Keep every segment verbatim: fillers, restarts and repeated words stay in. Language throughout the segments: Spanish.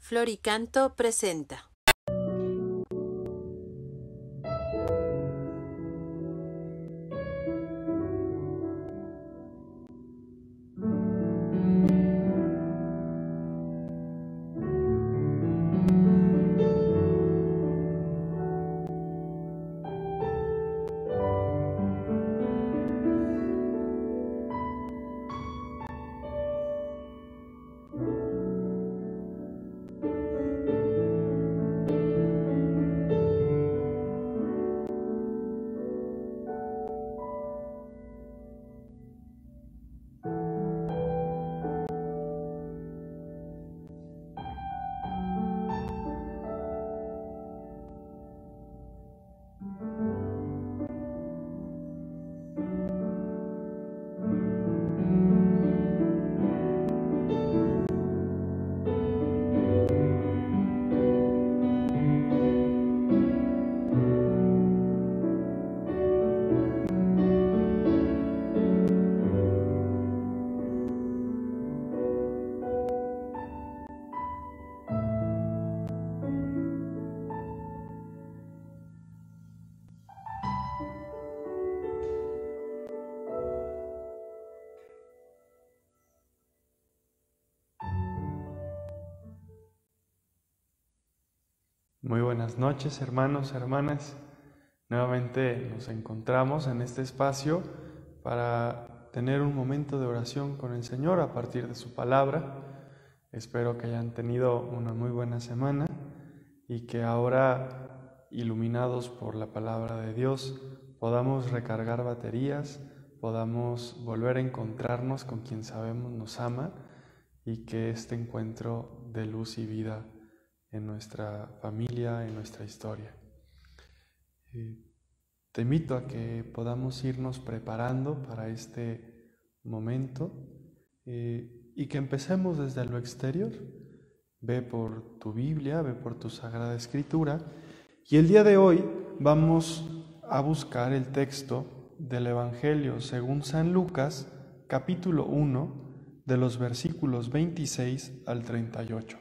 Floricanto presenta. Muy buenas noches, hermanos, hermanas. Nuevamente nos encontramos en este espacio para tener un momento de oración con el Señor a partir de su palabra. Espero que hayan tenido una muy buena semana y que ahora, iluminados por la palabra de Dios, podamos recargar baterías, podamos volver a encontrarnos con quien sabemos nos ama y que este encuentro dé luz y vida en nuestra familia, en nuestra historia. Eh, te invito a que podamos irnos preparando para este momento eh, y que empecemos desde lo exterior. Ve por tu Biblia, ve por tu Sagrada Escritura, y el día de hoy vamos a buscar el texto del Evangelio según San Lucas, capítulo uno, de los versículos veintiséis al treinta y ocho.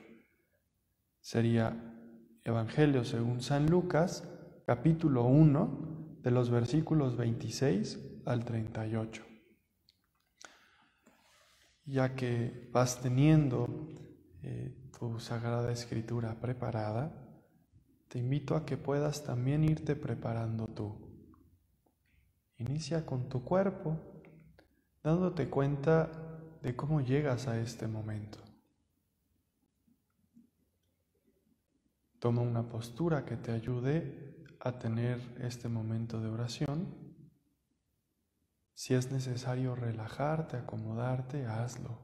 Sería Evangelio según San Lucas, capítulo uno, de los versículos veintiséis al treinta y ocho. Ya que vas teniendo eh, tu Sagrada Escritura preparada, te invito a que puedas también irte preparando tú. Inicia con tu cuerpo, dándote cuenta de cómo llegas a este momento. Toma una postura que te ayude a tener este momento de oración. Si es necesario relajarte, acomodarte, hazlo.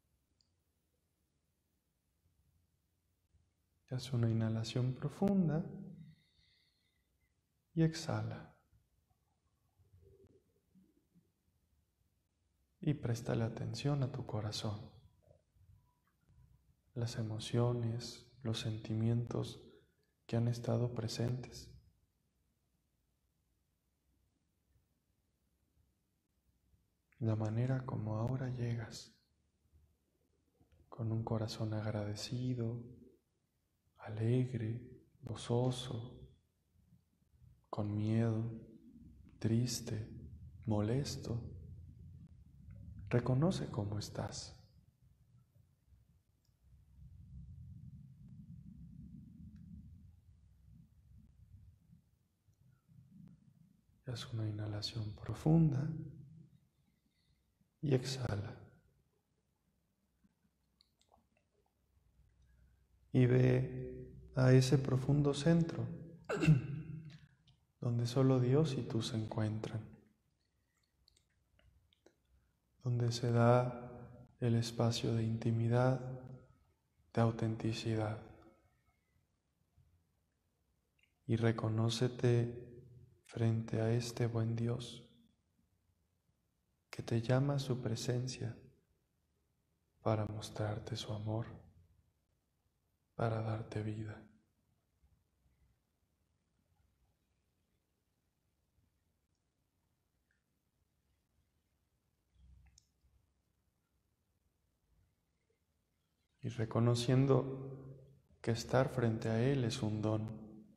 Haz una inhalación profunda y exhala. Y préstale atención a tu corazón. Las emociones, los sentimientos que han estado presentes. La manera como ahora llegas, con un corazón agradecido, alegre, gozoso, con miedo, triste, molesto. Reconoce cómo estás. Haz una inhalación profunda y exhala. Y ve a ese profundo centro donde solo Dios y tú se encuentran, donde se da el espacio de intimidad, de autenticidad. Y reconócete frente a este buen Dios que te llama a su presencia para mostrarte su amor, para darte vida. Y reconociendo que estar frente a Él es un don.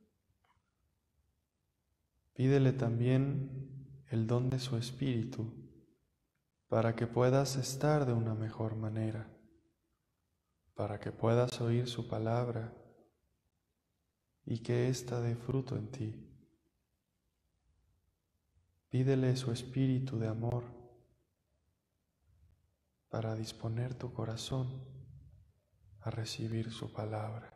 Pídele también el don de su Espíritu para que puedas estar de una mejor manera, para que puedas oír su palabra y que ésta dé fruto en ti. Pídele su Espíritu de amor para disponer tu corazón a recibir su palabra.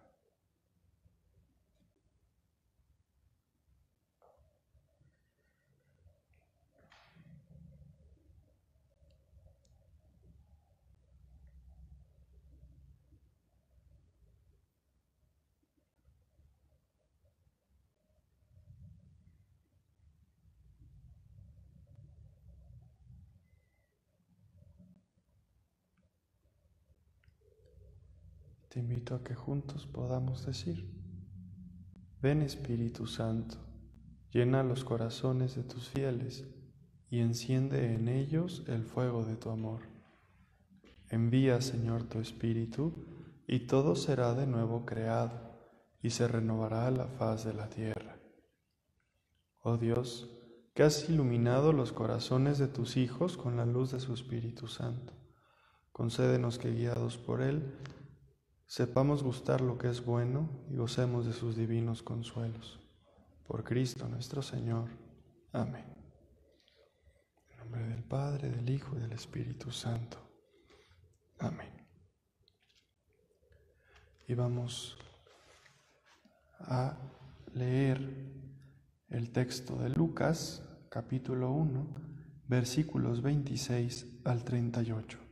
Te invito a que juntos podamos decir: ven Espíritu Santo, llena los corazones de tus fieles y enciende en ellos el fuego de tu amor. Envía, Señor, tu Espíritu, y todo será de nuevo creado, y se renovará la faz de la tierra. Oh Dios, que has iluminado los corazones de tus hijos con la luz de su Espíritu Santo, concédenos que, guiados por Él, sepamos gustar lo que es bueno y gocemos de sus divinos consuelos. Por Cristo nuestro Señor. Amén. En nombre del Padre, del Hijo y del Espíritu Santo. Amén. Y vamos a leer el texto de Lucas, capítulo uno, versículos veintiséis al treinta y ocho.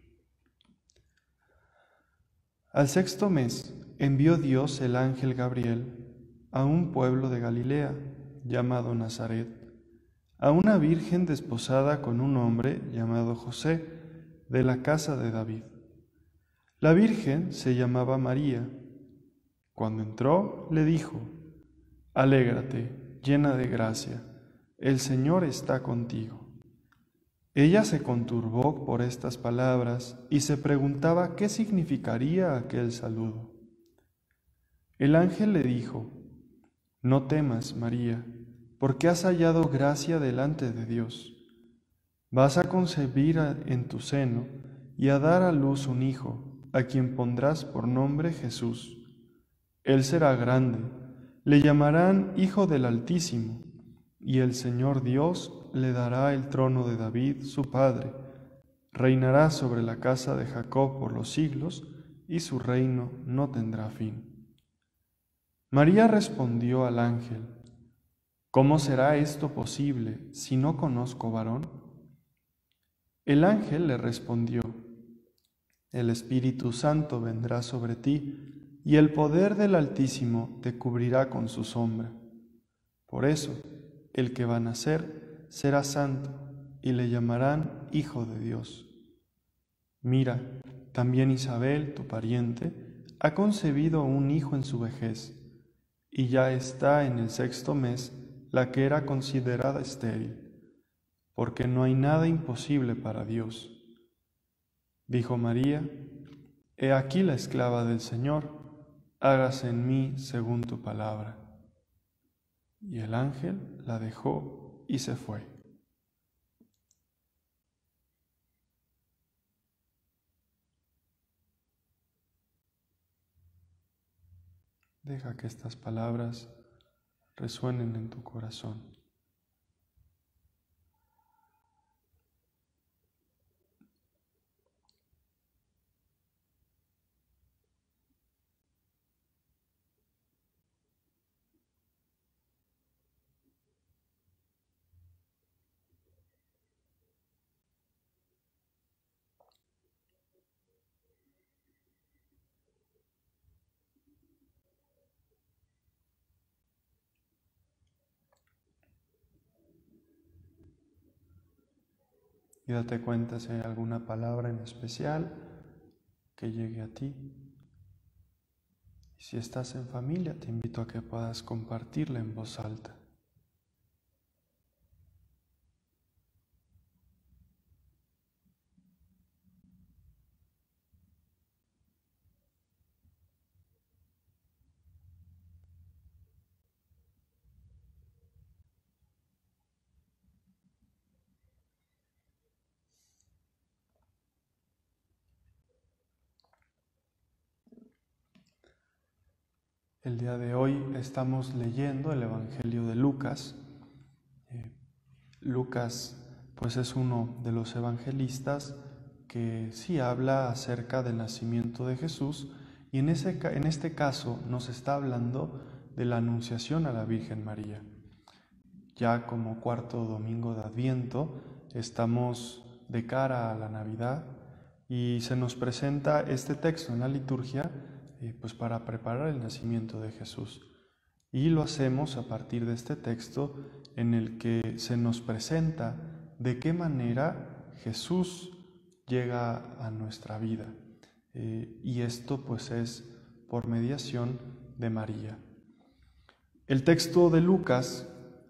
Al sexto mes envió Dios el ángel Gabriel a un pueblo de Galilea llamado Nazaret, a una virgen desposada con un hombre llamado José, de la casa de David. La virgen se llamaba María. Cuando entró, le dijo: Alégrate, llena de gracia, el Señor está contigo. Ella se conturbó por estas palabras y se preguntaba qué significaría aquel saludo. El ángel le dijo: No temas, María, porque has hallado gracia delante de Dios. Vas a concebir en tu seno y a dar a luz un hijo, a quien pondrás por nombre Jesús. Él será grande, le llamarán Hijo del Altísimo, y el Señor Dios le dará el trono de David, su padre. Reinará sobre la casa de Jacob por los siglos, y su reino no tendrá fin. María respondió al ángel: ¿Cómo será esto posible si no conozco varón? El ángel le respondió: El Espíritu Santo vendrá sobre ti, y el poder del Altísimo te cubrirá con su sombra. Por eso, el que va a nacer será santo, y le llamarán Hijo de Dios. Mira, también Isabel, tu pariente, ha concebido un hijo en su vejez, y ya está en el sexto mes la que era considerada estéril, porque no hay nada imposible para Dios. Dijo María: He aquí la esclava del Señor, hágase en mí según tu palabra. Y el ángel la dejó y se fue. Deja que estas palabras resuenen en tu corazón. Y date cuenta si hay alguna palabra en especial que llegue a ti. Y si estás en familia, te invito a que puedas compartirla en voz alta. El día de hoy estamos leyendo el Evangelio de Lucas. Eh, Lucas pues es uno de los evangelistas que sí habla acerca del nacimiento de Jesús, y en, ese, en este caso nos está hablando de la anunciación a la Virgen María. Ya como cuarto domingo de Adviento estamos de cara a la Navidad y se nos presenta este texto en la liturgia eh, pues para preparar el nacimiento de Jesús. Y lo hacemos a partir de este texto en el que se nos presenta de qué manera Jesús llega a nuestra vida. Eh, y esto pues es por mediación de María. El texto de Lucas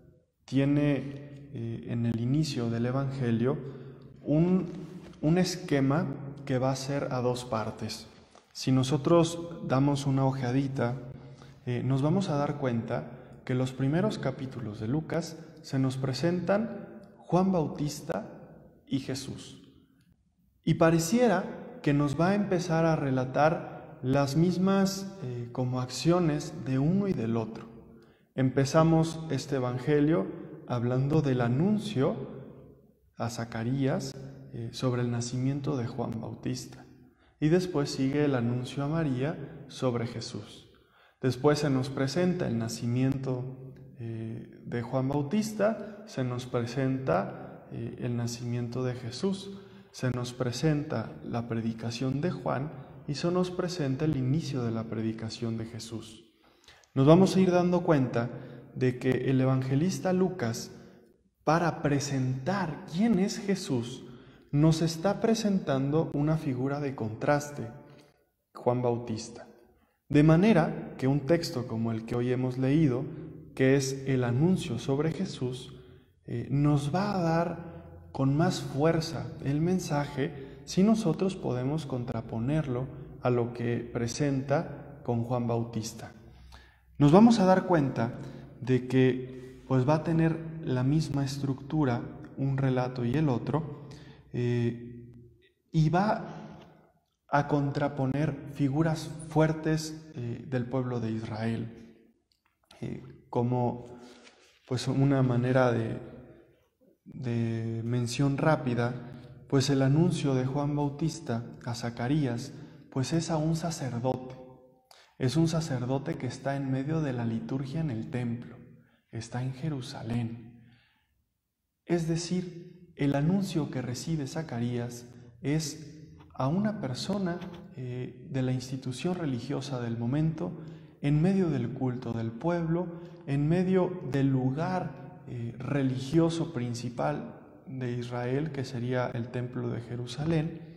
tiene eh, en el inicio del Evangelio un, un esquema que va a ser a dos partes. Si nosotros damos una ojeadita, eh, nos vamos a dar cuenta que los primeros capítulos de Lucas se nos presentan Juan Bautista y Jesús. Y pareciera que nos va a empezar a relatar las mismas eh, como acciones de uno y del otro. Empezamos este evangelio hablando del anuncio a Zacarías eh, sobre el nacimiento de Juan Bautista. Y después sigue el anuncio a María sobre Jesús. Después se nos presenta el nacimiento eh, de Juan Bautista, se nos presenta eh, el nacimiento de Jesús, se nos presenta la predicación de Juan y se nos presenta el inicio de la predicación de Jesús. Nos vamos a ir dando cuenta de que el evangelista Lucas, para presentar quién es Jesús, nos está presentando una figura de contraste, Juan Bautista. De manera que un texto como el que hoy hemos leído, que es el anuncio sobre Jesús, eh, nos va a dar con más fuerza el mensaje si nosotros podemos contraponerlo a lo que presenta con Juan Bautista. Nos vamos a dar cuenta de que pues, va a tener la misma estructura, un relato y el otro, eh, y va a contraponer figuras fuertes eh, del pueblo de Israel, eh, como pues, una manera de, de mención rápida, pues el anuncio de Juan Bautista a Zacarías pues, es a un sacerdote. Es un sacerdote que está en medio de la liturgia en el templo, está en Jerusalén. Es decir, el anuncio que recibe Zacarías es a una persona eh, de la institución religiosa del momento, en medio del culto del pueblo, en medio del lugar eh, religioso principal de Israel, que sería el templo de Jerusalén.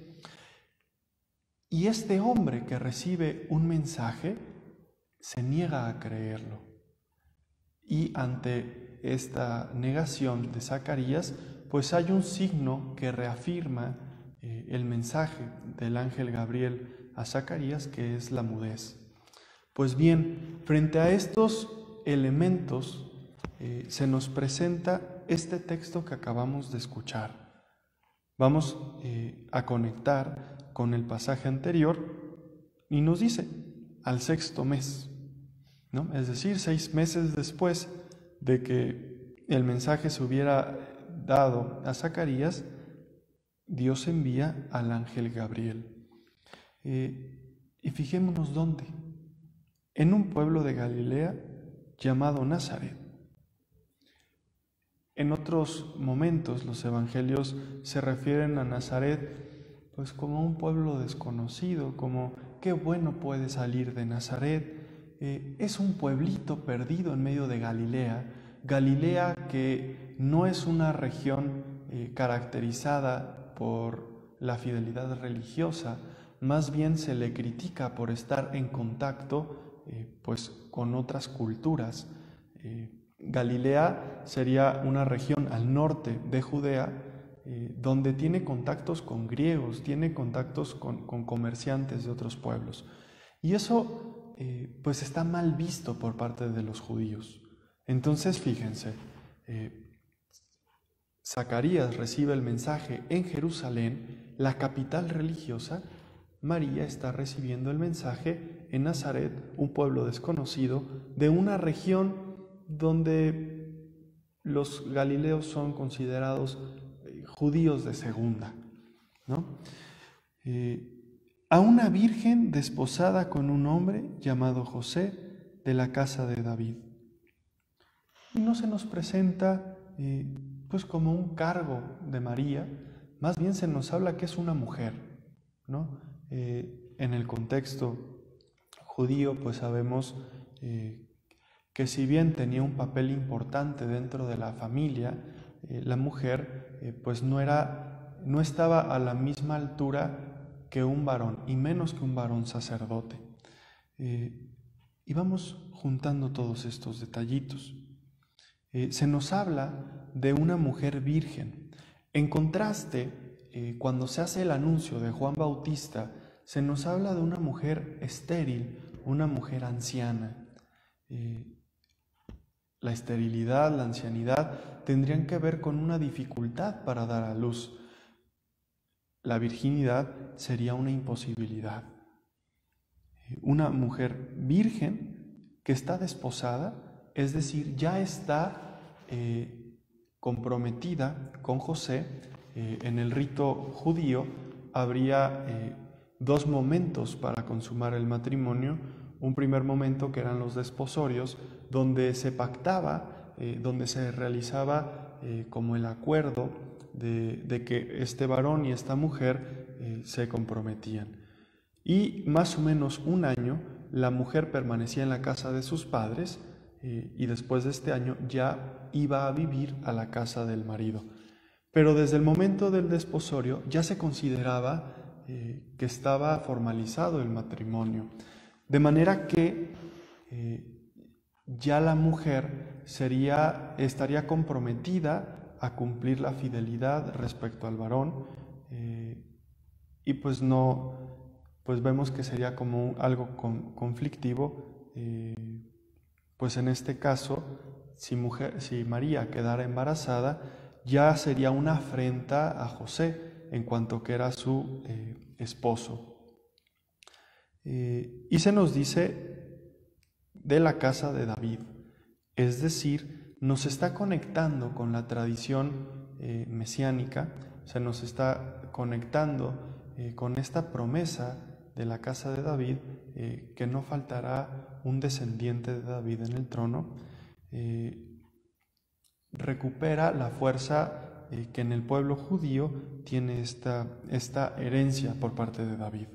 Y este hombre que recibe un mensaje se niega a creerlo. Y ante esta negación de Zacarías, pues hay un signo que reafirma eh, el mensaje del ángel Gabriel a Zacarías, que es la mudez. Pues bien, frente a estos elementos eh, se nos presenta este texto que acabamos de escuchar. Vamos eh, a conectar con el pasaje anterior y nos dice al sexto mes, ¿no? Es decir, seis meses después de que el mensaje se hubiera dado a Zacarías, Dios envía al ángel Gabriel. Eh, y fijémonos dónde, en un pueblo de Galilea llamado Nazaret. En otros momentos los evangelios se refieren a Nazaret pues como un pueblo desconocido, como qué bueno puede salir de Nazaret. Eh, es un pueblito perdido en medio de Galilea, Galilea que no es una región eh, caracterizada por la fidelidad religiosa, más bien se le critica por estar en contacto eh, pues con otras culturas. Eh, Galilea sería una región al norte de Judea, Eh, donde tiene contactos con griegos, tiene contactos con, con comerciantes de otros pueblos. Y eso eh, pues está mal visto por parte de los judíos. Entonces fíjense, eh, Zacarías recibe el mensaje en Jerusalén, la capital religiosa. María está recibiendo el mensaje en Nazaret, un pueblo desconocido, de una región donde los galileos son considerados eh, judíos de segunda, ¿no? Eh, a una virgen desposada con un hombre llamado José de la casa de David. Y no se nos presenta eh, pues como un cargo de María, más bien se nos habla que es una mujer, ¿no? Eh, en el contexto judío pues sabemos eh, que si bien tenía un papel importante dentro de la familia, eh, la mujer eh, pues no era, no estaba a la misma altura que un varón, y menos que un varón sacerdote. Eh, y vamos juntando todos estos detallitos. Eh, se nos habla de una mujer virgen. En contraste, eh, cuando se hace el anuncio de Juan Bautista, se nos habla de una mujer estéril, una mujer anciana. Eh, la esterilidad, la ancianidad tendrían que ver con una dificultad para dar a luz. La virginidad sería una imposibilidad. Una mujer virgen que está desposada, es decir, ya está eh, comprometida con José. Eh, en el rito judío habría eh, dos momentos para consumar el matrimonio. Un primer momento que eran los desposorios, donde se pactaba, eh, donde se realizaba eh, como el acuerdo de, de que este varón y esta mujer eh, se comprometían. Y más o menos un año la mujer permanecía en la casa de sus padres eh, y después de este año ya iba a vivir a la casa del marido. Pero desde el momento del desposorio ya se consideraba eh, que estaba formalizado el matrimonio, de manera que eh, ya la mujer sería, estaría comprometida a cumplir la fidelidad respecto al varón eh, y pues no... pues vemos que sería como algo con, conflictivo, eh, pues en este caso, si, mujer, si María quedara embarazada, ya sería una afrenta a José en cuanto que era su eh, esposo. Eh, y se nos dice de la casa de David, es decir, nos está conectando con la tradición eh, mesiánica, se nos está conectando eh, con esta promesa de la casa de David, eh, que no faltará un descendiente de David en el trono. Eh, recupera la fuerza eh, que en el pueblo judío tiene esta, esta herencia por parte de David.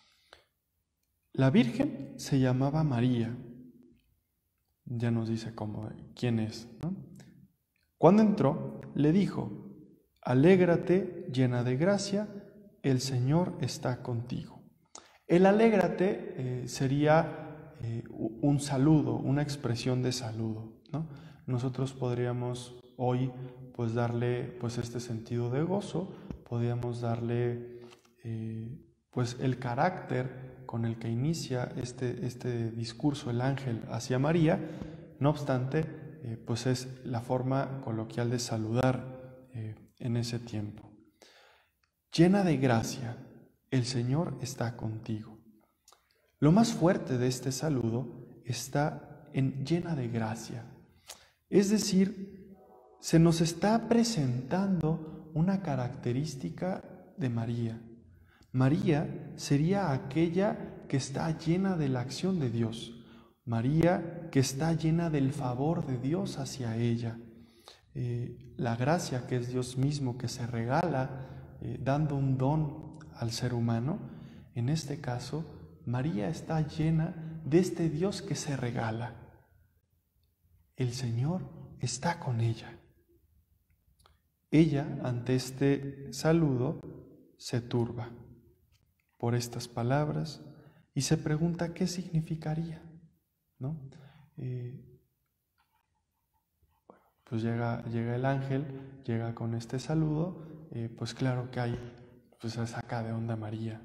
La Virgen se llamaba María, ya nos dice cómo, quién es, ¿no? Cuando entró, le dijo: alégrate, llena de gracia, el Señor está contigo. El alégrate eh, sería eh, un saludo, una expresión de saludo, ¿no? Nosotros podríamos hoy pues darle pues este sentido de gozo, podríamos darle eh, pues el carácter con el que inicia este, este discurso el ángel hacia María. No obstante, eh, pues es la forma coloquial de saludar eh, en ese tiempo. Llena de gracia, el Señor está contigo. Lo más fuerte de este saludo está en llena de gracia. Es decir, se nos está presentando una característica de María. María sería aquella que está llena de la acción de Dios. María que está llena del favor de Dios hacia ella. Eh, la gracia que es Dios mismo que se regala eh, dando un don al ser humano. En este caso, María está llena de este Dios que se regala. El Señor está con ella. Ella, ante este saludo, se turba por estas palabras y se pregunta qué significaría, ¿no? Eh, pues llega, llega el ángel, llega con este saludo, eh, pues claro que hay, pues se saca de onda María.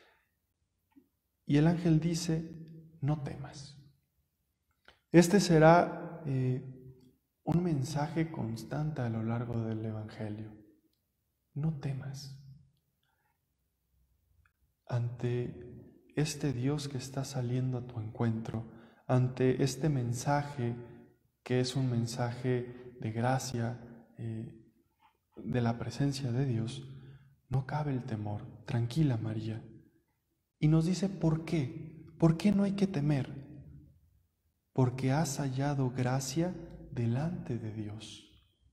Y el ángel dice: no temas. Este será eh, un mensaje constante a lo largo del Evangelio. No temas. Ante este Dios que está saliendo a tu encuentro, ante este mensaje que es un mensaje de gracia, eh, de la presencia de Dios, no cabe el temor. Tranquila, María. Y nos dice por qué. ¿Por qué no hay que temer? Porque has hallado gracia delante de Dios.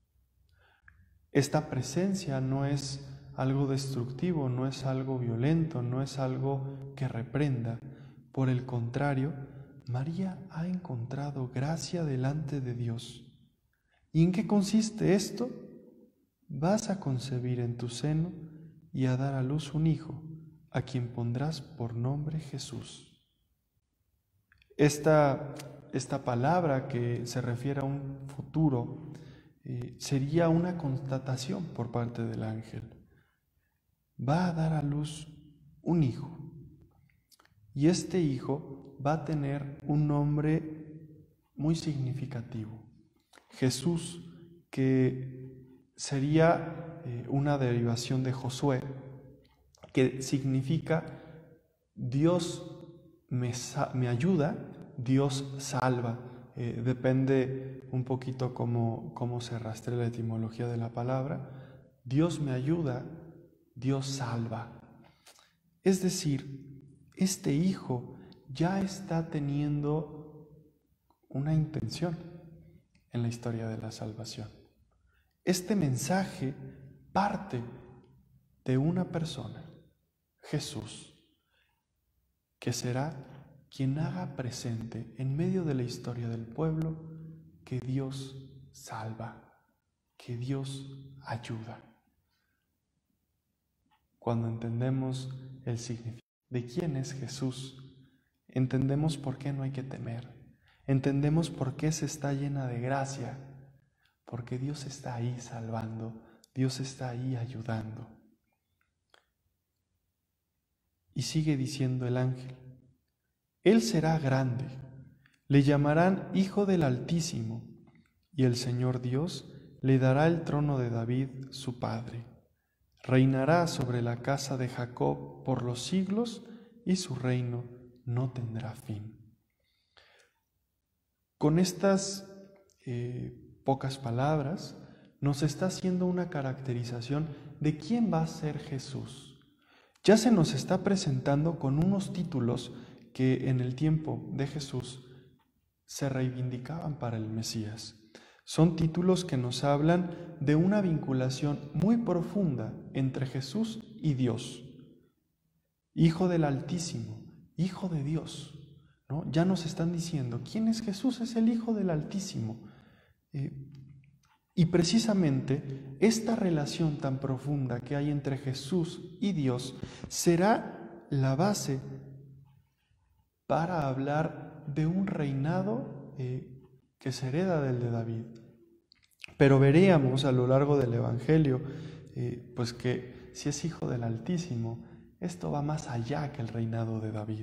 Esta presencia no es algo destructivo, no es algo violento, no es algo que reprenda. Por el contrario, María ha encontrado gracia delante de Dios. ¿Y en qué consiste esto? Vas a concebir en tu seno y a dar a luz un hijo, a quien pondrás por nombre Jesús. Esta, esta palabra que se refiere a un futuro eh, sería una constatación por parte del ángel. Va a dar a luz un hijo, y este hijo va a tener un nombre muy significativo, Jesús, que sería eh, una derivación de Josué, que significa Dios me, me ayuda, Dios salva. Eh, depende un poquito cómo, cómo se rastrea la etimología de la palabra. Dios me ayuda, Dios salva. Es decir, este hijo ya está teniendo una intención en la historia de la salvación. Este mensaje parte de una persona, Jesús, que será quien haga presente en medio de la historia del pueblo que Dios salva, que Dios ayuda. Cuando entendemos el significado de quién es Jesús, entendemos por qué no hay que temer, entendemos por qué se está llena de gracia, porque Dios está ahí salvando, Dios está ahí ayudando. Y sigue diciendo el ángel, Él será grande, le llamarán Hijo del Altísimo, y el Señor Dios le dará el trono de David, su padre. Reinará sobre la casa de Jacob por los siglos, y su reino no tendrá fin. Con estas eh, pocas palabras, nos está haciendo una caracterización de quién va a ser Jesús. Ya se nos está presentando con unos títulos que en el tiempo de Jesús se reivindicaban para el Mesías. Son títulos que nos hablan de una vinculación muy profunda entre Jesús y Dios. Hijo del Altísimo, Hijo de Dios, ¿no? Ya nos están diciendo, ¿quién es Jesús? Es el Hijo del Altísimo. Eh, y precisamente esta relación tan profunda que hay entre Jesús y Dios será la base para hablar de un reinado eh, que se hereda del de David. Pero veríamos a lo largo del Evangelio eh, pues que si es Hijo del Altísimo, esto va más allá que el reinado de David.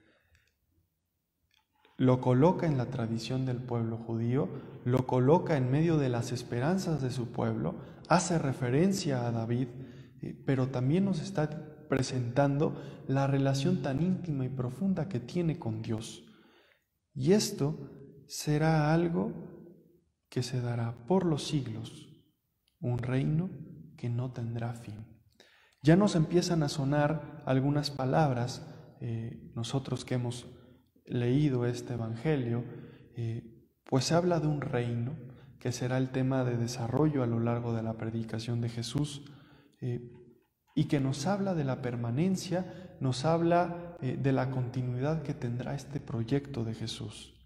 Lo coloca en la tradición del pueblo judío, lo coloca en medio de las esperanzas de su pueblo, hace referencia a David, eh, pero también nos está presentando la relación tan íntima y profunda que tiene con Dios. Y esto será algo que se dará por los siglos, un reino que no tendrá fin. Ya nos empiezan a sonar algunas palabras, eh, nosotros que hemos leído este Evangelio, eh, pues se habla de un reino que será el tema de desarrollo a lo largo de la predicación de Jesús, eh, y que nos habla de la permanencia, nos habla eh, de la continuidad que tendrá este proyecto de Jesús.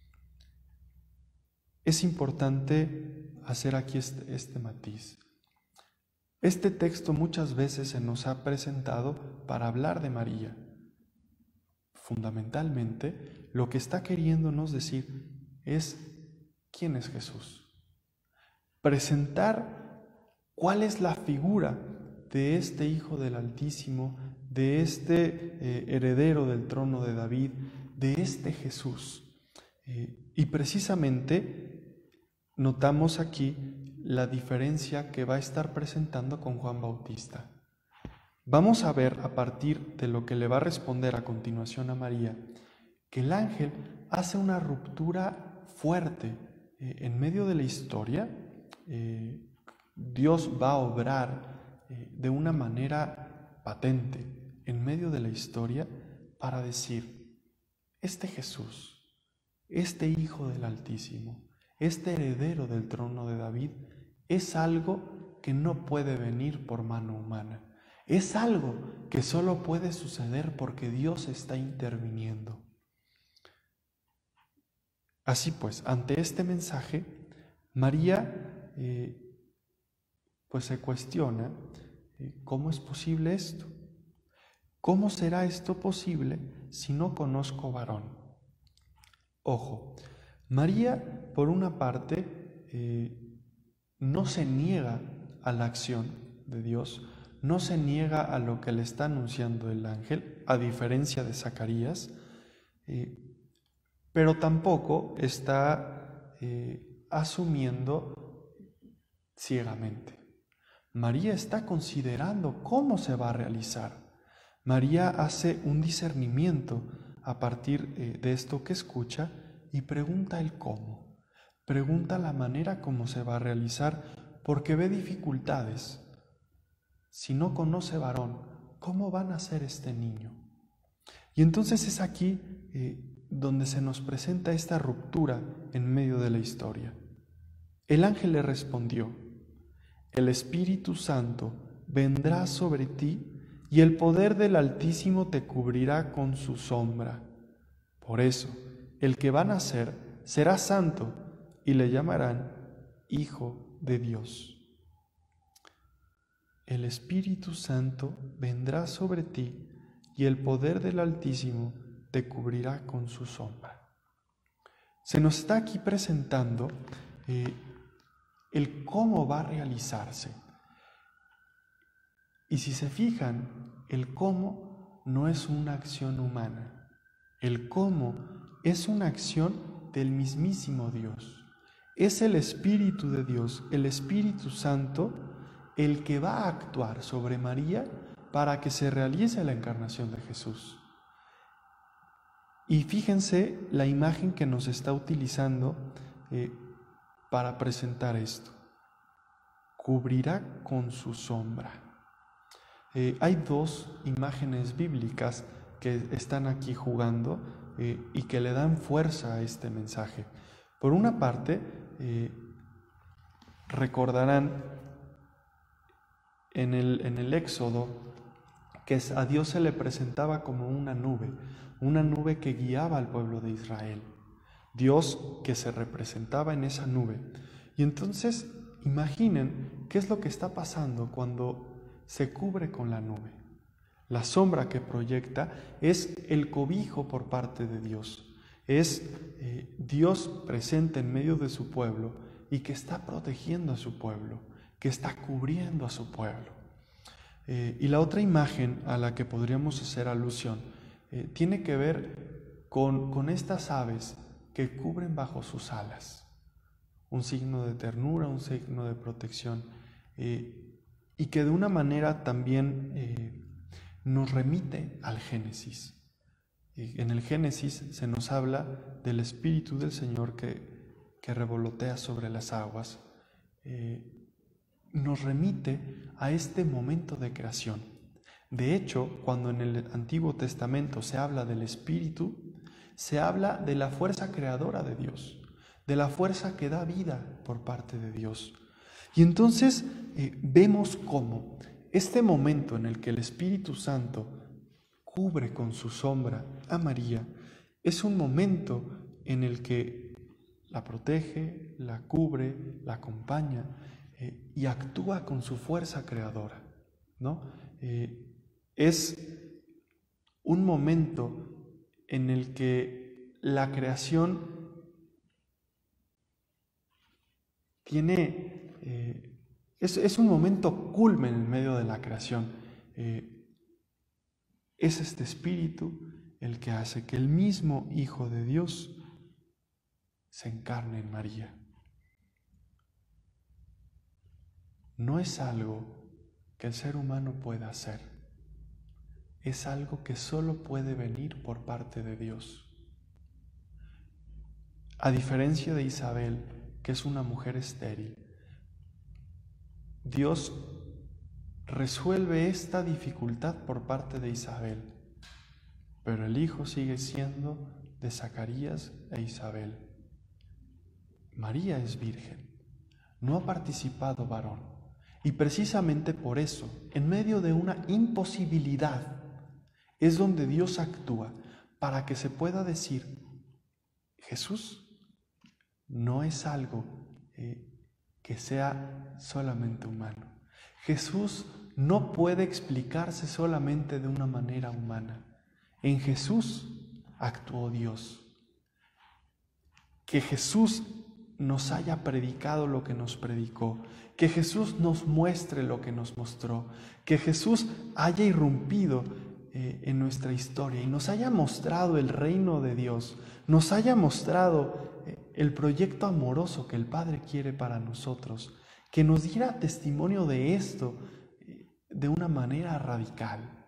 Es importante hacer aquí este, este matiz. Este texto muchas veces se nos ha presentado para hablar de María. Fundamentalmente, lo que está queriéndonos decir es quién es Jesús. Presentar cuál es la figura de este Hijo del Altísimo, de este eh, heredero del trono de David, de este Jesús. Eh, y precisamente notamos aquí la diferencia que va a estar presentando con Juan Bautista. Vamos a ver a partir de lo que le va a responder a continuación a María, que el ángel hace una ruptura fuerte eh, en medio de la historia. Eh, Dios va a obrar eh, de una manera patente en medio de la historia para decir, este Jesús, este Hijo del Altísimo, este heredero del trono de David, es algo que no puede venir por mano humana. Es algo que solo puede suceder porque Dios está interviniendo. Así pues, ante este mensaje, María eh, pues se cuestiona eh, ¿cómo es posible esto? ¿Cómo será esto posible si no conozco varón? Ojo, María, por una parte, eh, no se niega a la acción de Dios, no se niega a lo que le está anunciando el ángel, a diferencia de Zacarías, eh, pero tampoco está eh, asumiendo ciegamente. María está considerando cómo se va a realizar. María hace un discernimiento a partir eh, de esto que escucha y pregunta el cómo. Pregunta la manera como se va a realizar porque ve dificultades. Si no conoce varón, ¿cómo va a nacer este niño? Y entonces es aquí eh, donde se nos presenta esta ruptura en medio de la historia. El ángel le respondió, el Espíritu Santo vendrá sobre ti y el poder del Altísimo te cubrirá con su sombra. Por eso, el que va a nacer será santo y le llamarán Hijo de Dios. El Espíritu Santo vendrá sobre ti y el poder del Altísimo te cubrirá con su sombra. Se nos está aquí presentando eh, el cómo va a realizarse. Y si se fijan, el cómo no es una acción humana. El cómo es una acción del mismísimo Dios. Es el Espíritu de Dios, el Espíritu Santo, el que va a actuar sobre María para que se realice la encarnación de Jesús. Y fíjense la imagen que nos está utilizando eh, para presentar esto. Cubrirá con su sombra. Eh, hay dos imágenes bíblicas que están aquí jugando eh, y que le dan fuerza a este mensaje. Por una parte, eh, recordarán en el, en el Éxodo que a Dios se le presentaba como una nube, una nube que guiaba al pueblo de Israel. Dios que se representaba en esa nube. Y entonces, imaginen qué es lo que está pasando cuando se cubre con la nube. La sombra que proyecta es el cobijo por parte de Dios. Es eh, Dios presente en medio de su pueblo y que está protegiendo a su pueblo, que está cubriendo a su pueblo. Eh, y la otra imagen a la que podríamos hacer alusión eh, tiene que ver con, con estas aves que cubren bajo sus alas. Un signo de ternura, un signo de protección. Eh, y que de una manera también eh, nos remite al Génesis. Eh, en el Génesis se nos habla del Espíritu del Señor que, que revolotea sobre las aguas. Eh, nos remite a este momento de creación. De hecho, cuando en el Antiguo Testamento se habla del Espíritu, se habla de la fuerza creadora de Dios, de la fuerza que da vida por parte de Dios. Y entonces eh, vemos cómo este momento en el que el Espíritu Santo cubre con su sombra a María es un momento en el que la protege, la cubre, la acompaña eh, y actúa con su fuerza creadora, ¿no? Eh, es un momento en el que la creación tiene... Eh, es, es un momento culmen en medio de la creación. Eh, es este espíritu el que hace que el mismo Hijo de Dios se encarne en María. No es algo que el ser humano pueda hacer. es algo que solo puede venir por parte de Dios. A diferencia de Isabel, que es una mujer estéril, Dios resuelve esta dificultad por parte de Isabel, pero el hijo sigue siendo de Zacarías e Isabel. María es virgen, no ha participado varón, y precisamente por eso, en medio de una imposibilidad, es donde Dios actúa para que se pueda decir: Jesús no es algo eh, que sea solamente humano. Jesús no puede explicarse solamente de una manera humana. En Jesús actuó Dios. Que Jesús nos haya predicado lo que nos predicó, que Jesús nos muestre lo que nos mostró, que Jesús haya irrumpido eh, en nuestra historia y nos haya mostrado el reino de Dios, nos haya mostrado eh, el proyecto amoroso que el Padre quiere para nosotros, que nos diera testimonio de esto eh, de una manera radical.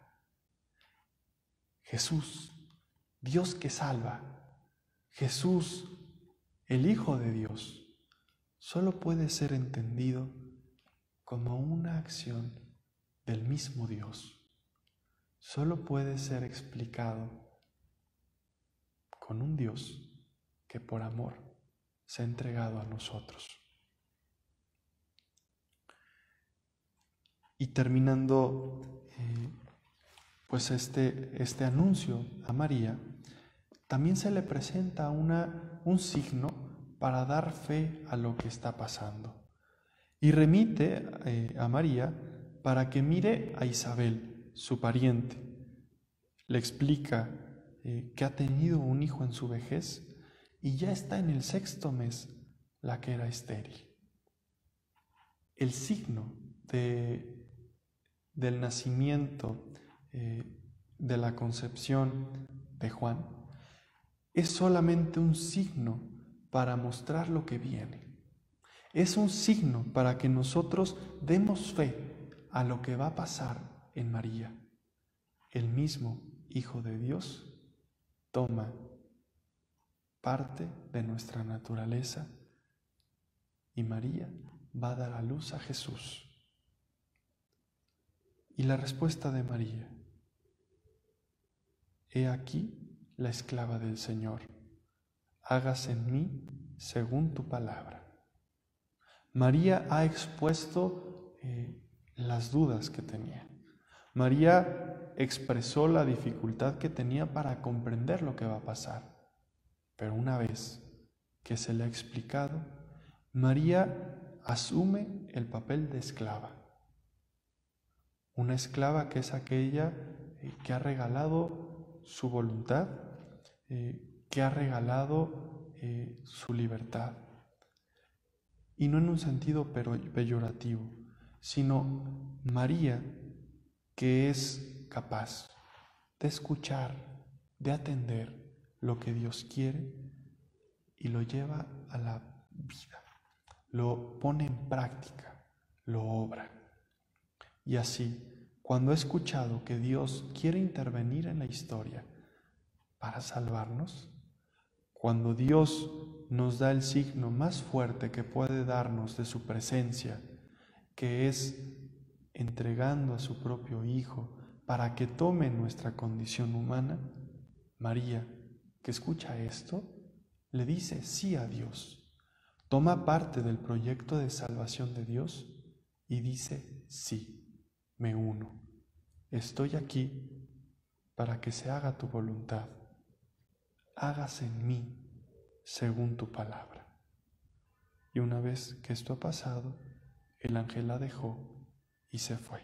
Jesús, Dios que salva, Jesús, el Hijo de Dios, solo puede ser entendido como una acción del mismo Dios. Solo puede ser explicado con un Dios que por amor se ha entregado a nosotros. Y terminando eh, pues este, este anuncio a María, también se le presenta una, un signo para dar fe a lo que está pasando. Y remite eh, a María para que mire a Isabel, su pariente. Le explica eh, que ha tenido un hijo en su vejez y ya está en el sexto mes la que era estéril. El signo de, del nacimiento, eh, de la concepción de Juan, es solamente un signo para mostrar lo que viene. Es un signo para que nosotros demos fe a lo que va a pasar en María. El mismo Hijo de Dios toma parte de nuestra naturaleza y María va a dar a luz a Jesús. Y la respuesta de María: he aquí la esclava del Señor, hágase en mí según tu palabra. María ha expuesto eh, las dudas que tenía. María expresó la dificultad que tenía para comprender lo que va a pasar. Pero una vez que se le ha explicado, María asume el papel de esclava. Una esclava que es aquella eh, que ha regalado su voluntad, eh, que ha regalado eh, su libertad. Y no en un sentido peyorativo, sino María que es capaz de escuchar, de atender lo que Dios quiere y lo lleva a la vida, lo pone en práctica, lo obra. Y así, cuando he escuchado que Dios quiere intervenir en la historia para salvarnos, cuando Dios nos da el signo más fuerte que puede darnos de su presencia, que es entregando a su propio Hijo para que tome nuestra condición humana, María, que escucha esto, le dice sí a Dios, toma parte del proyecto de salvación de Dios y dice sí, me uno, estoy aquí para que se haga tu voluntad, hágase en mí según tu palabra. Y una vez que esto ha pasado, el ángel la dejó y se fue.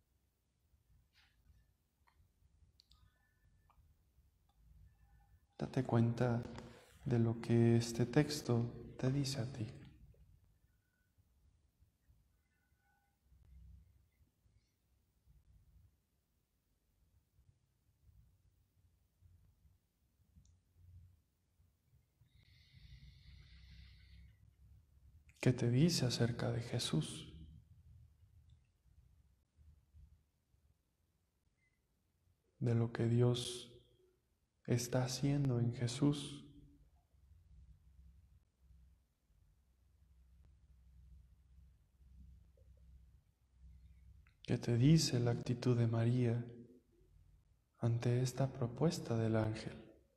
Date cuenta de lo que este texto te dice a ti. ¿Qué te dice acerca de Jesús? de lo que Dios está haciendo en Jesús. ¿Qué te dice la actitud de María ante esta propuesta del ángel?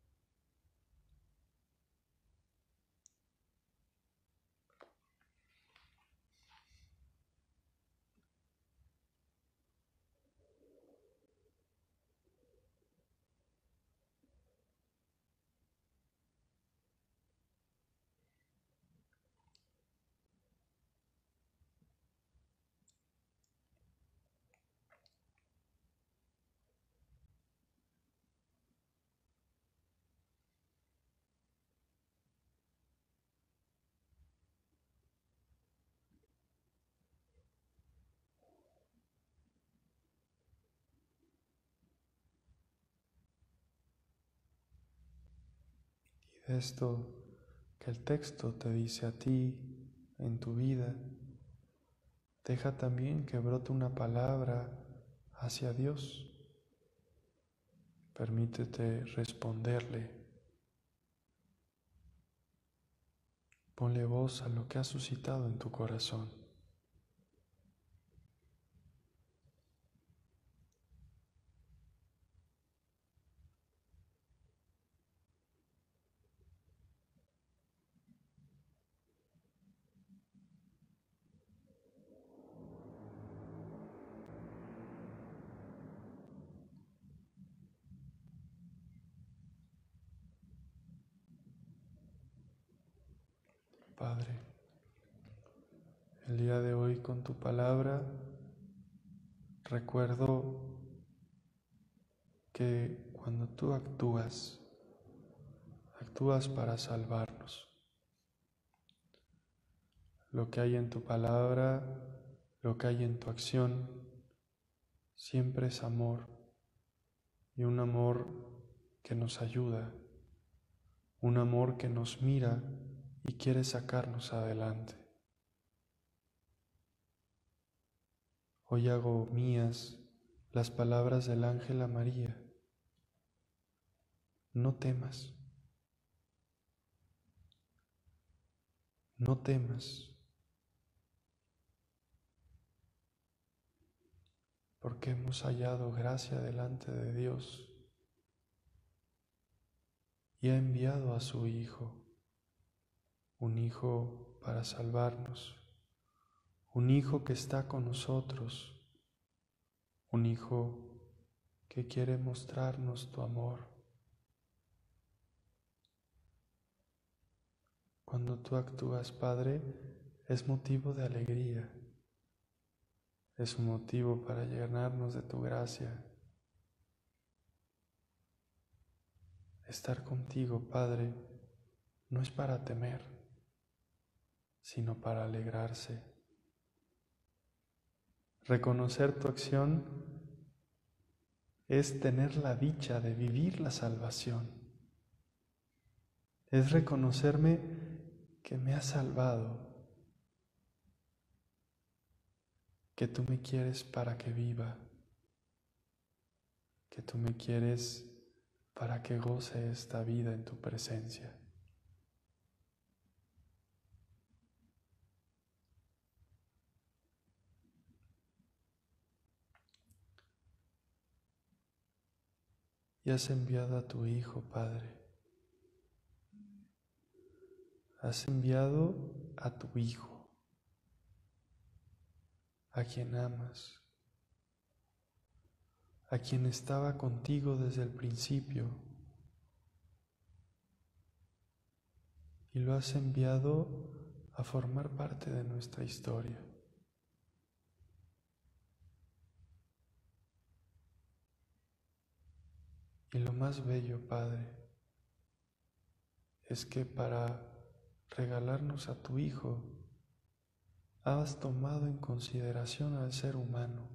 Y de esto que el texto te dice a ti en tu vida, deja también que brote una palabra hacia Dios. Permítete responderle. Ponle voz a lo que ha suscitado en tu corazón. Padre, el día de hoy con tu palabra recuerdo que cuando tú actúas, actúas para salvarnos. Lo que hay en tu palabra, lo que hay en tu acción, siempre es amor, y un amor que nos ayuda, un amor que nos mira y quiere sacarnos adelante. Hoy hago mías las palabras del ángel a María. No temas, no temas, porque hemos hallado gracia delante de Dios y ha enviado a su Hijo, un Hijo para salvarnos, un Hijo que está con nosotros, un Hijo que quiere mostrarnos tu amor. Cuando tú actúas, Padre, es motivo de alegría, es un motivo para llenarnos de tu gracia. Estar contigo, Padre, no es para temer, sino para alegrarse. Reconocer tu acción es tener la dicha de vivir la salvación. Es reconocerme que me has salvado, que tú me quieres para que viva, que tú me quieres para que goce esta vida en tu presencia. Y has enviado a tu Hijo, Padre. Has enviado a tu Hijo, a quien amas, a quien estaba contigo desde el principio, y lo has enviado a formar parte de nuestra historia. Y lo más bello, Padre, es que para regalarnos a tu Hijo, has tomado en consideración al ser humano.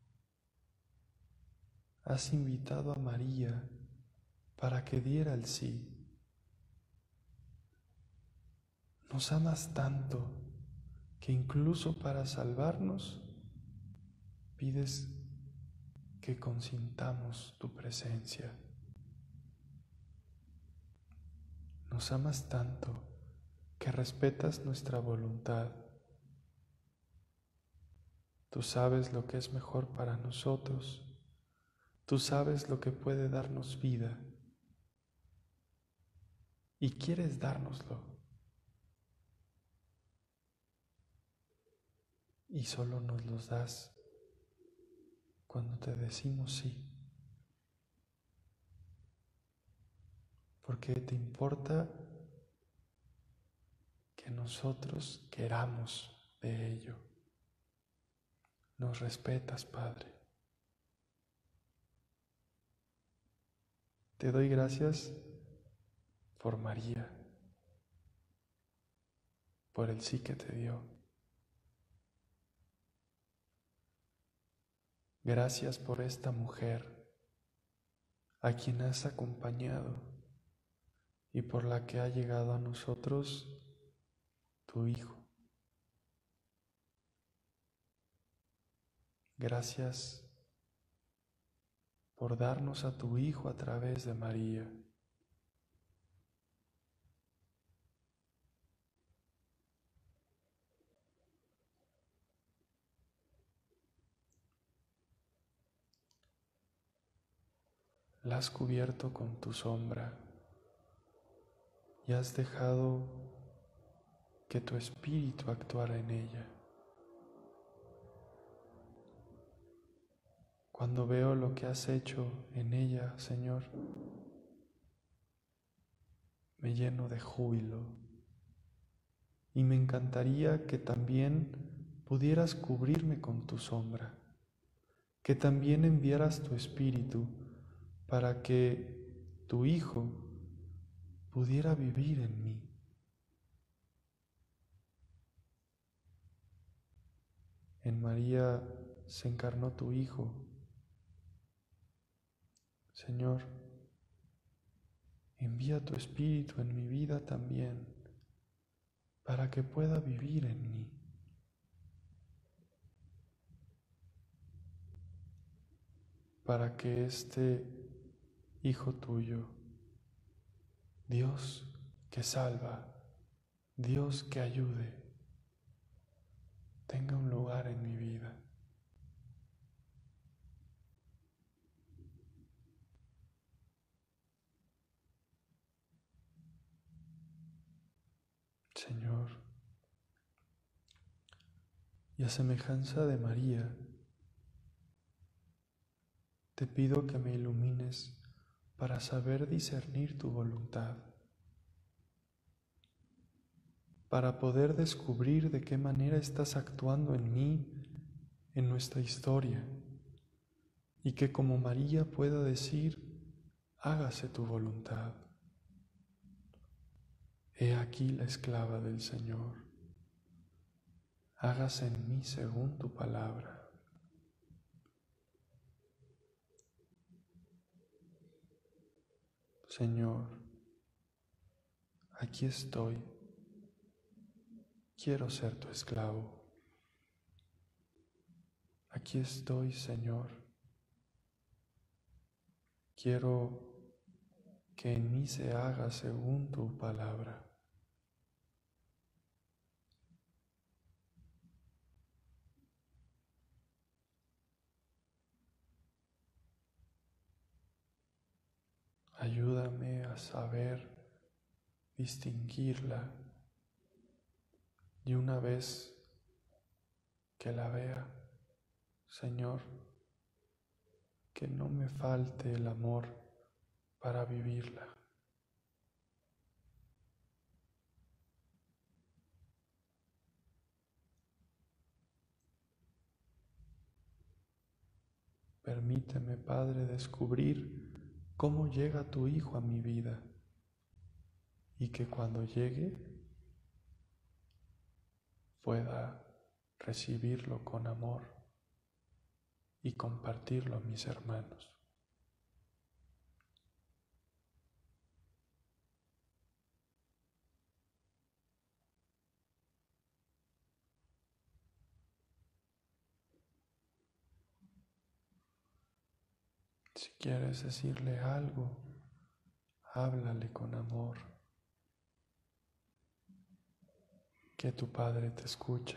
Has invitado a María para que diera el sí. Nos amas tanto que incluso para salvarnos pides que consintamos tu presencia. Nos amas tanto que respetas nuestra voluntad. Tú sabes lo que es mejor para nosotros. Tú sabes lo que puede darnos vida. Y quieres dárnoslo. Y solo nos los das cuando te decimos sí. Porque te importa que nosotros queramos de ello. Nos respetas, Padre. Te doy gracias por María, por el sí que te dio. Gracias por esta mujer a quien has acompañado y por la que ha llegado a nosotros tu Hijo. Gracias por darnos a tu Hijo a través de María. La has cubierto con tu sombra y has dejado que tu espíritu actuara en ella. Cuando veo lo que has hecho en ella, Señor, me lleno de júbilo y me encantaría que también pudieras cubrirme con tu sombra, que también enviaras tu espíritu para que tu Hijo pudiera vivir en mí. En María se encarnó tu Hijo. Señor, envía tu espíritu en mi vida también para que pueda vivir en mí. Para que este Hijo tuyo, Dios que salva, Dios que ayude, tenga un lugar en mi vida. Señor, y a semejanza de María, te pido que me ilumines para saber discernir tu voluntad, para poder descubrir de qué manera estás actuando en mí, en nuestra historia, y que como María pueda decir, hágase tu voluntad. He aquí la esclava del Señor, hágase en mí según tu palabra. Señor, aquí estoy, quiero ser tu esclavo. Aquí estoy, Señor, quiero que en mí se haga según tu palabra. Ayúdame a saber distinguirla y una vez que la vea, Señor, que no me falte el amor para vivirla. Permíteme, Padre, descubrir cómo llega tu Hijo a mi vida y que cuando llegue pueda recibirlo con amor y compartirlo a mis hermanos. Si quieres decirle algo, háblale con amor, que tu Padre te escuche.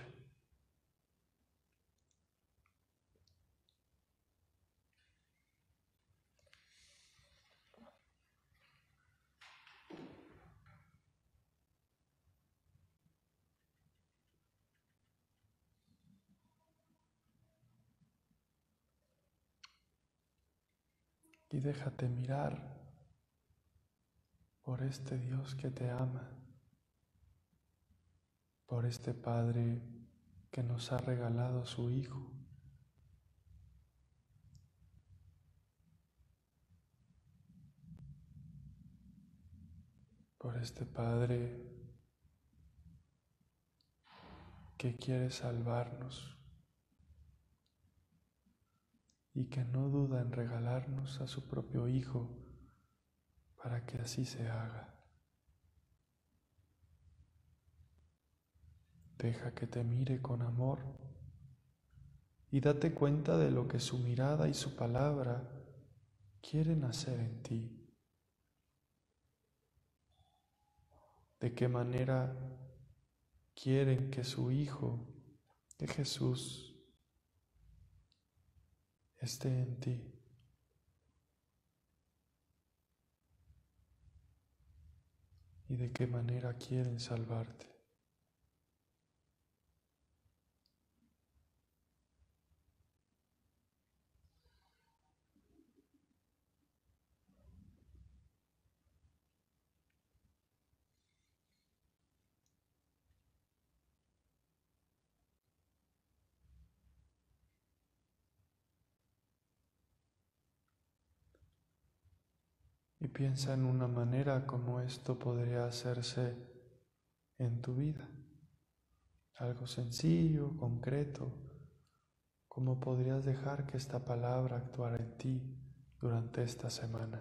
Y déjate mirar por este Dios que te ama, por este Padre que nos ha regalado a su Hijo. Por este Padre que quiere salvarnos y que no duda en regalarnos a su propio Hijo para que así se haga. Deja que te mire con amor y date cuenta de lo que su mirada y su palabra quieren hacer en ti. De qué manera quieren que su Hijo, que Jesús, esté en ti. Y de qué manera quieren salvarte. Y piensa en una manera como esto podría hacerse en tu vida. Algo sencillo, concreto. ¿Cómo podrías dejar que esta palabra actuara en ti durante esta semana?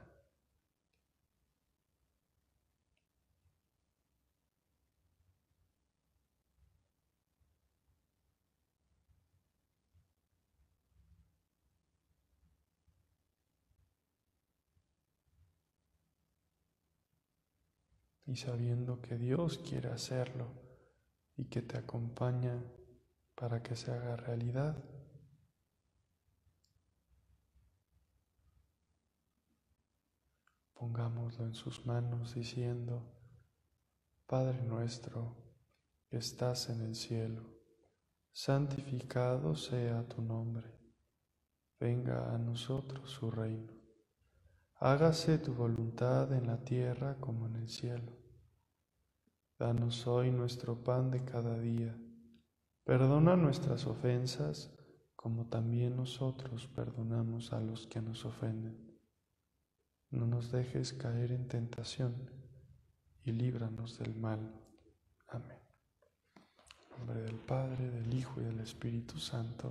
Y sabiendo que Dios quiere hacerlo y que te acompaña para que se haga realidad, pongámoslo en sus manos diciendo: Padre nuestro que estás en el cielo, santificado sea tu nombre, venga a nosotros su reino. Hágase tu voluntad en la tierra como en el cielo. Danos hoy nuestro pan de cada día. Perdona nuestras ofensas, como también nosotros perdonamos a los que nos ofenden. No nos dejes caer en tentación y líbranos del mal. Amén. En nombre del Padre, del Hijo y del Espíritu Santo.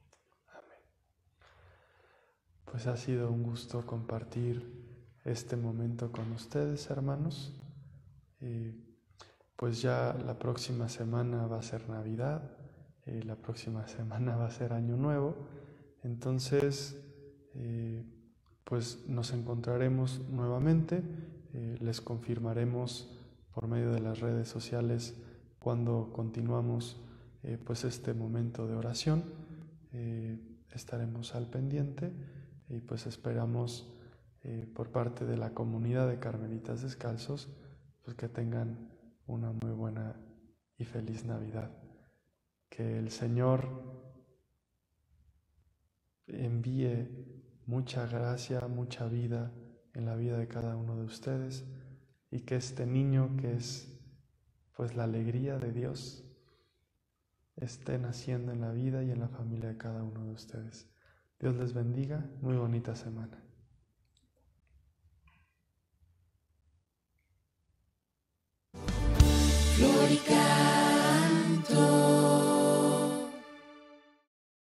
Pues ha sido un gusto compartir este momento con ustedes, hermanos. Eh, pues ya la próxima semana va a ser Navidad, eh, la próxima semana va a ser Año Nuevo. Entonces, eh, pues nos encontraremos nuevamente. Eh, les confirmaremos por medio de las redes sociales cuando continuamos eh, pues este momento de oración. Eh, estaremos al pendiente. Y pues esperamos eh, por parte de la comunidad de Carmelitas Descalzos pues que tengan una muy buena y feliz Navidad. Que el Señor envíe mucha gracia, mucha vida en la vida de cada uno de ustedes y que este niño que es pues la alegría de Dios esté naciendo en la vida y en la familia de cada uno de ustedes. Dios les bendiga, muy bonita semana. Glorica.